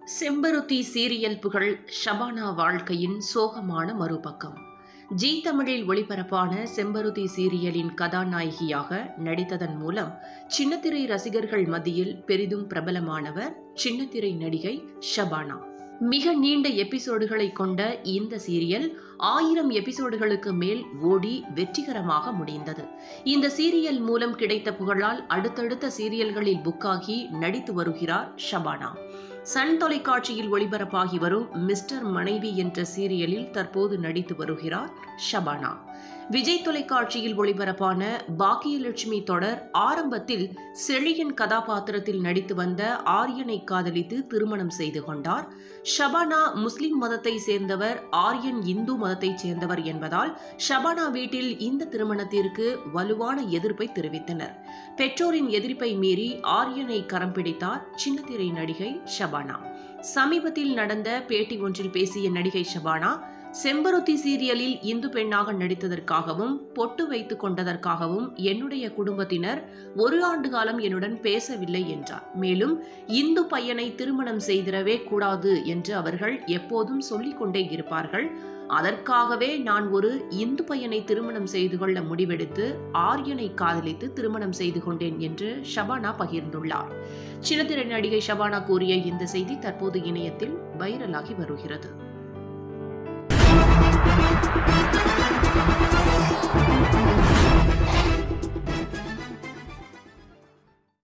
செம்பருத்தி சீரியல் புகழ் ஷபானா வாழ்க்கையின் சோகமான மறுபக்கம். ஜீ தமிழில் ஒளிபரப்பான செம்பருத்தி சீரியலின் கதாநாயகியாக நடித்ததன் மூலம் சின்னத்திரை ரசிகர்கள் மத்தியில் பெரிதும் பிரபலமானவர் சின்னத்திரை நடிகை ஷபானா. மிக நீண்ட எபிசோடுகளை கொண்ட இந்த சீரியல் 1000 எபிசோடுகளுக்கு மேல் ஓடி வெற்றிகரமாக முடிந்தது. இந்த சீரியல் மூலம் கிடைத்த புகழால் அடுத்தடுத்த சீரியல்களில் புக்காகி நடித்து வருகிறார் ஷபானா. சன் தொலைக்காட்சியில் ஒளிபரப்பாகி வரும் மிஸ்டர் மனைவி என்ற சீரியலில் தற்போது நடித்து வருகிறார் ஷபானா. விஜய் தொலைக்காட்சியில் ஒளிபரப்பான பாக்கியலட்சுமி தொடர் ஆரம்பத்தில் செழியன் கதாபாத்திரத்தில் நடித்து வந்த ஆரியனை காதலித்து திருமணம் செய்து கொண்டார். ஷபானா முஸ்லிம் மதத்தை சேர்ந்தவர், ஆரியன் இந்து மதத்தை சேர்ந்தவர் என்பதால் ஷபானா வீட்டில் இந்த திருமணத்திற்கு வலுவான எதிர்ப்பை தெரிவித்தனர். பெற்றோரின் எதிர்ப்பை மீறி ஆரியனை கரம் பிடித்தார் சின்னத்திரை நடிகை ஷபானா. சமீபத்தில் நடந்த பேட்டி ஒன்றில் பேசிய நடிகை ஷபானா, செம்பருத்தி சீரியலில் இந்து பெண்ணாக நடித்ததற்காகவும் பொட்டு வைத்துக் கொண்டதற்காகவும் என்னுடைய குடும்பத்தினர் 1 ஆண்டு காலம் என்னுடன் பேசவில்லை என்றார். மேலும் இந்து பையனை திருமணம் செய்திடவே கூடாது என்று அவர்கள் எப்போதும் சொல்லிக் கொண்டே இருப்பார்கள். அதற்காகவே நான் ஒரு இந்து பையனை திருமணம் செய்து கொள்ள முடிவெடுத்து ஆரியனை காதலித்து திருமணம் செய்து கொண்டேன் என்று ஷபானா பகிர்ந்துள்ளார். சின்னத்திரை நடிகை ஷபானா கூறிய இந்த செய்தி தற்போது இணையத்தில் வைரலாகி வருகிறது.